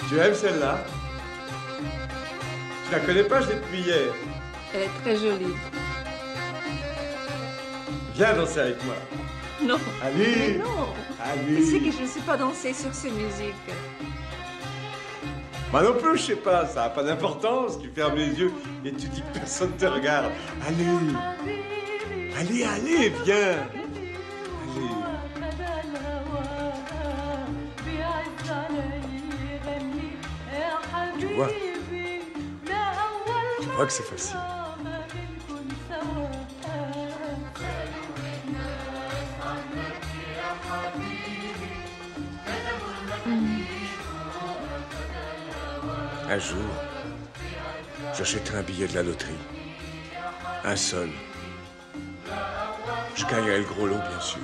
Tu aimes celle-là? Je la connais pas, je l'ai depuis hier. Elle est très jolie. Viens danser avec moi. Non. Allez. Mais non. Allez. Tu sais que je ne sais pas danser sur ces musiques. Moi non plus, je sais pas, ça n'a pas d'importance. Tu fermes les yeux et tu dis que personne te regarde. Allez. Allez, allez, viens. Allez. Tu vois? Tu vois que c'est facile. Un jour, j'achèterai un billet de la loterie. Un seul. Je gagnerai le gros lot, bien sûr.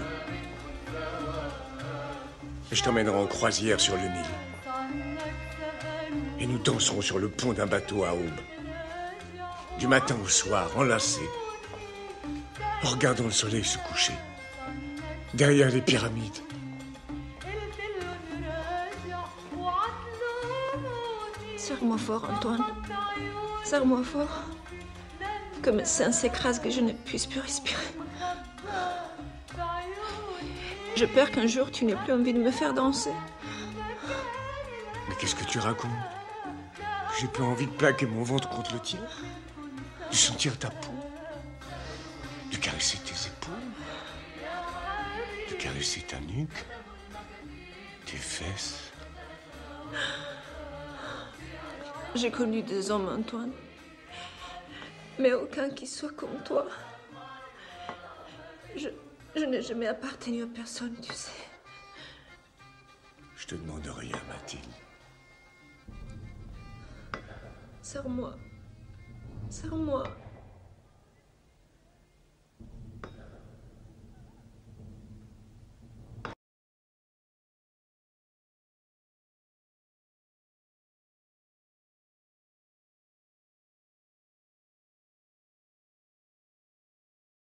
Et je t'emmènerai en croisière sur le Nil. Et nous danserons sur le pont d'un bateau à aube. Du matin au soir, enlacés. En regardant le soleil se coucher. Derrière les pyramides. Serre-moi fort, Antoine. Serre-moi fort. Que mes seins s'écrasent, que je ne puisse plus respirer. J'ai peur qu'un jour tu n'aies plus envie de me faire danser. Mais qu'est-ce que tu racontes? J'ai pas envie de plaquer mon ventre contre le tien? De sentir ta peau? De caresser tes épaules? De caresser ta nuque? Tes fesses? J'ai connu des hommes, Antoine. Mais aucun qui soit comme toi. Je n'ai jamais appartenu à personne, tu sais. Je te demande rien, Mathilde. Serre-moi. Serre-moi.